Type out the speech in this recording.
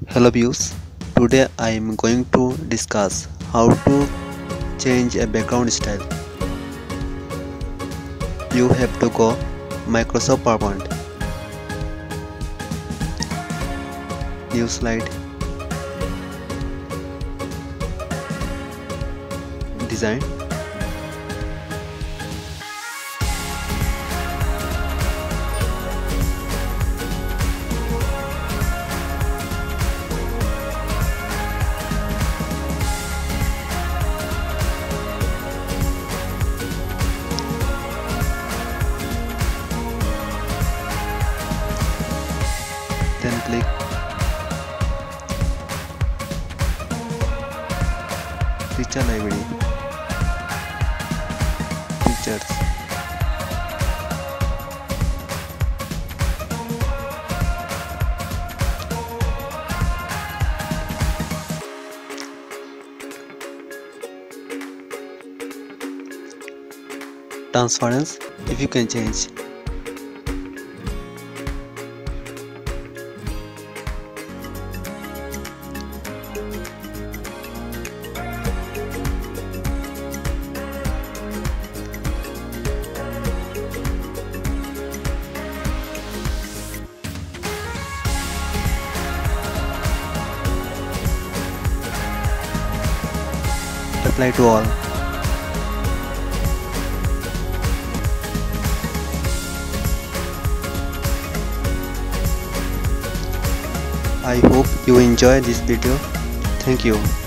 Hello viewers, today I am going to discuss how to change a background style. You have to go Microsoft PowerPoint, new slide, design, then click Picture Library, Pictures, Transparency if you can change. Apply to all. I hope you enjoy this video. Thank you.